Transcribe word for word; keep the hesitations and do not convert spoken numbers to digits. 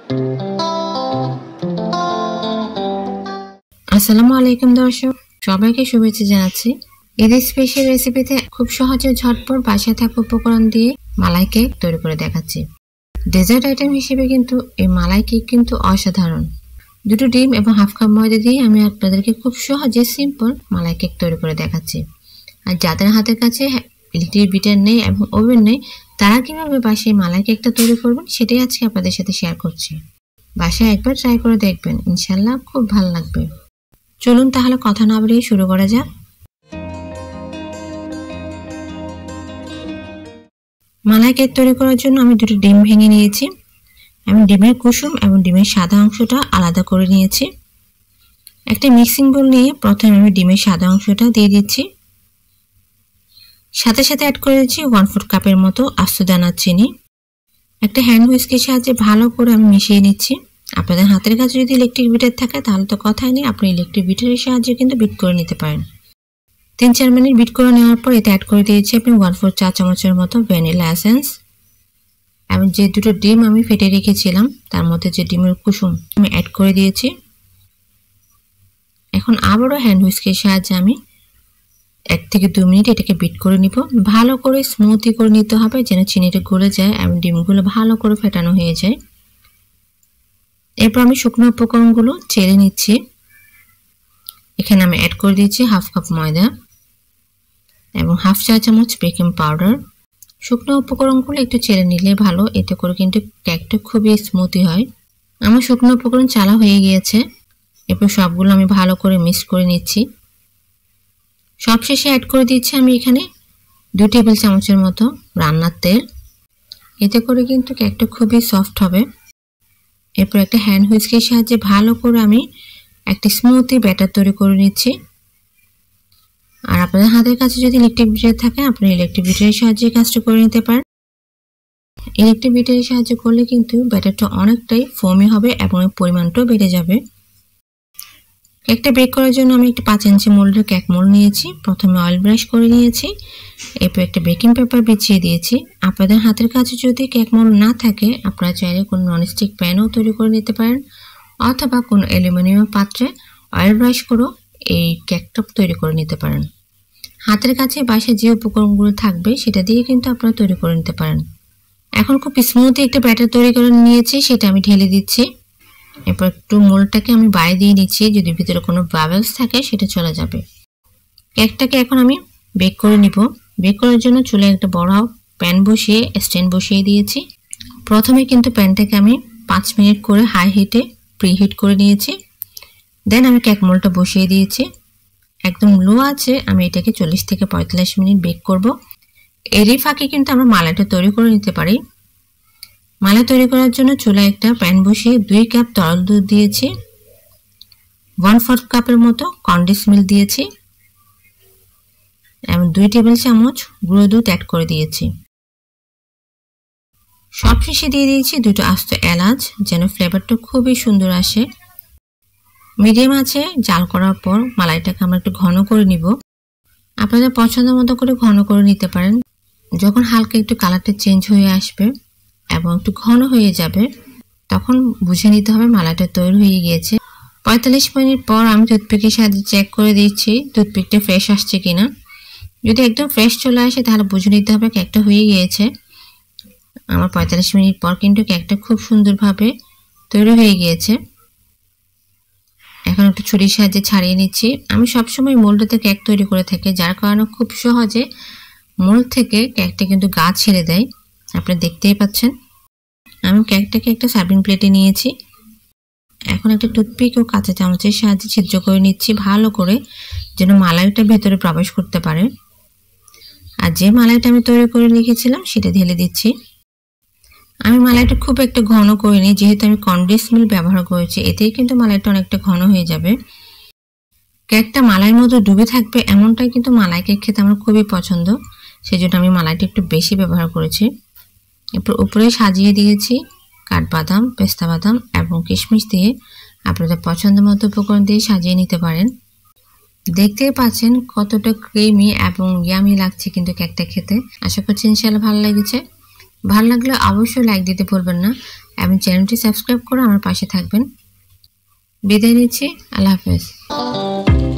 আসসালামু আলাইকুম দর্শক, সবাইকে শুভেচ্ছা জানাচ্ছি। ঈদের স্পেশাল রেসিপিতে খুব সহজে ঝটপট বাসায় থাকা উপকরণ দিয়ে মালাই কেক তৈরি করে দেখাচ্ছি। ডেজার্ট আইটেম হিসেবে কিন্তু এই মালাই কেক কিন্তু অসাধারণ। দুটো ডিম এবং হাফ কাপ ময়দা দিয়ে আমি আপনাদেরকে খুব সহজে সিম্পল মালাই কেক তৈরি করে দেখাচ্ছি। আর যাদের হাতের কাছে ইলেকট্রিক বিটার নেই এবং ওভেন নেই, তারা কিভাবে বাসায় মালাই কেকটা তৈরি করবেন সেটাই আজকে আপনাদের সাথে শেয়ার করছি। বাসায় একবার ট্রাই করে দেখবেন, ইনশাল্লাহ খুব ভালো লাগবে। চলুন তাহলে কথা না বাড়িয়ে শুরু করা যাক। মালাই কেক তৈরি করার জন্য আমি দুটো ডিম ভেঙে নিয়েছি। আমি ডিমের কুসুম এবং ডিমের সাদা অংশটা আলাদা করে নিয়েছি। একটা মিক্সিং বোল নিয়ে প্রথমে আমি ডিমের সাদা অংশটা দিয়ে দিচ্ছি। সাথে সাথে অ্যাড করে দিচ্ছি ওয়ান ফোর্থ কাপের মতো আস্ত দানার চিনি। একটা হ্যান্ড হুইস্কের সাহায্যে ভালো করে আমি মিশিয়ে নিচ্ছি। আপনাদের হাতের কাছে যদি ইলেকট্রিক বিটার থাকে তাহলে তো কথাই নেই, আপনি ইলেকট্রিক বিটারের সাহায্যে কিন্তু বিট করে নিতে পারেন। তিন চার মিনিট বিট করে নেওয়ার পর এতে অ্যাড করে দিয়েছি আপনি ওয়ান ফোর চা চামচের মতো ভ্যানিলা এসেন্স। এবং যে দুটো ডিম আমি ফেটে রেখেছিলাম তার মধ্যে যে ডিমের কুসুম আমি অ্যাড করে দিয়েছি। এখন আবারও হ্যান্ড হুইস্কের সাহায্যে আমি এক থেকে দু মিনিট এটাকে বিট করে নিব। ভালো করে স্মুথি করে নিতে হবে যেন চিনিটা গলে যায় এবং ডিমগুলো ভালো করে ফেটানো হয়ে যায়। এরপর আমি শুকনো উপকরণগুলো চেলে নিচ্ছি। এখানে আমি অ্যাড করে দিয়েছি হাফ কাপ ময়দা এবং হাফ চা চামচ বেকিং পাউডার। শুকনো উপকরণগুলো একটু চেলে নিলে ভালো, এতে করে কিন্তু কেকটা খুবই স্মুথি হয়। আমার শুকনো উপকরণ চালা হয়ে গিয়েছে। এরপর সবগুলো আমি ভালো করে মিক্স করে নিচ্ছি। সবশেষে অ্যাড করে দিচ্ছি আমি এখানে দুই টেবিল চামচের মতো রান্নার তেল। এতে করে কিন্তু কেকটা খুবই সফট হবে। এরপর একটা হ্যান্ড হুইস্কের সাহায্যে ভালো করে আমি একটা স্মুথি ব্যাটার তৈরি করে নিচ্ছি। আর আপনাদের হাতের কাছে যদি ইলেকট্রিক বিটার থাকে আপনি ইলেকট্রিক বিটারের সাহায্যে কাজটা করে নিতে পারেন। ইলেকট্রিক বিটারের সাহায্যে করলে কিন্তু ব্যাটারটা অনেকটাই ফোমি হবে এবং পরিমাণটাও বেড়ে যাবে। কেকটা বেক করার জন্য আমি একটা পাঁচ ইঞ্চি মোল্ডের কেক মোল্ড নিয়েছি। প্রথমে অয়েল ব্রাশ করে নিয়েছি, এরপর একটা বেকিং পেপার বিছিয়ে দিয়েছি। আপনাদের হাতের কাছে যদি কেক মোল্ড না থাকে আপনারা চাইলে কোনো ননস্টিক প্যানও তৈরি করে নিতে পারেন, অথবা কোনো অ্যালুমিনিয়াম পাত্রে অয়েল ব্রাশ করেও এই কেকটা তৈরি করে নিতে পারেন। হাতের কাছে বাসায় যে উপকরণগুলো থাকবে সেটা দিয়ে কিন্তু আপনারা তৈরি করে নিতে পারেন। এখন খুব স্মুথি একটা ব্যাটার তৈরি করে নিয়েছি, সেটা আমি ঢেলে দিচ্ছি। এরপর একটু মোল্ডটাকে আমি বাইরে দিয়ে নিচ্ছি, যদি ভিতরে কোনো বাবলস থাকে সেটা চলে যাবে। কেকটাকে এখন আমি বেক করে নিব। বেক করার জন্য চুলায় একটা বড় প্যান বসিয়ে স্ট্যান্ড বসিয়ে দিয়েছি। প্রথমে কিন্তু প্যানটাকে আমি পাঁচ মিনিট করে হাই হিটে প্রিহিট করে নিয়েছি। দেন আমি কেক মোল্ডটা বসিয়ে দিয়েছি। একদম লো আছে আমি এটাকে চল্লিশ থেকে পঁয়তাল্লিশ মিনিট বেক করব। এরই ফাঁকে কিন্তু আমরা মালাইটা তৈরি করে নিতে পারি। মালাই তৈরি করার জন্য চুলায় একটা প্যান বসিয়ে দুই কাপ তরল দুধ দিয়েছি, ওয়ান ফোর্থ কাপের মতো কনডেন্স মিল্ক দিয়েছি এবং দুই টেবিল চামচ গুঁড়ো দুধ অ্যাড করে দিয়েছি। সবশেষে দিয়ে দিয়েছি দুটো আস্ত এলাচ যেন ফ্লেভারটা খুবই সুন্দর আসে। মিডিয়াম আছে জাল করার পর মালাইটাকে আমরা একটু ঘন করে নিব। আপনাদের পছন্দ মতো করে ঘন করে নিতে পারেন। যখন হালকা একটু কালারটা চেঞ্জ হয়ে আসবে এবং একটু ঘন হয়ে যাবে তখন বুঝে নিতে হবে মালাইটা তৈরি হয়ে গিয়েছে। পঁয়তাল্লিশ মিনিট পর আমি টুথপিকের সাহায্যে চেক করে দিচ্ছি টুথপিকটা ফ্রেশ আসছে কিনা। যদি একদম ফ্রেশ চলে আসে তাহলে বুঝে নিতে হবে কেকটা হয়ে গিয়েছে। আমার পঁয়তাল্লিশ মিনিট পর কিন্তু কেকটা খুব সুন্দরভাবে তৈরি হয়ে গিয়েছে। এখন একটু ছুরির সাহায্যে ছাড়িয়ে নিচ্ছি। আমি সবসময় মোল্ডটাতে কেক তৈরি করে থাকি, যার কারণে খুব সহজে মোল্ড থেকে কেকটা কিন্তু গা ছেড়ে দেয়। আপনি দেখতেই পাচ্ছেন। আমি কেকটাকে একটা সার্ভিং প্লেটে নিয়েছি। এখন একটা টুথপিক ও কাঁচা চামচের সাহায্যে ছিদ্র করে নিচ্ছি ভালো করে, যেন মালাইটা ভেতরে প্রবেশ করতে পারে। আর যে মালাইটা আমি তৈরি করে রেখেছিলাম সেটা ঢেলে দিচ্ছি। আমি মালাইটা খুব একটা ঘন করিনি, যেহেতু আমি কনডেন্স মিল্ক ব্যবহার করেছি, এতেই কিন্তু মালাইটা অনেকটা ঘন হয়ে যাবে। কেকটা মালাইয়ের মধ্যে ডুবে থাকবে এমনটাই কিন্তু মালাই কেক খেতে আমার খুবই পছন্দ, সেজন্য আমি মালাইটা একটু বেশি ব্যবহার করেছি। এরপর উপরে সাজিয়ে দিয়েছি কাঠবাদাম, পেস্তা বাদাম এবং কিশমিশ দিয়ে। আপনাদের পছন্দ মতো উপকরণ দিয়ে সাজিয়ে নিতে পারেন। দেখতেই পাচ্ছেন কতটা ক্রিমি এবং ইয়ামি লাগছে কিন্তু কেকটা খেতে। আশা করছি ইনশাআল্লাহ ভালো লেগেছে। ভালো লাগলে অবশ্যই লাইক দিতে ভুলবেন না এবং চ্যানেলটি সাবস্ক্রাইব করে আমার পাশে থাকবেন। বিদায় নিচ্ছি, আল্লাহ হাফেজ।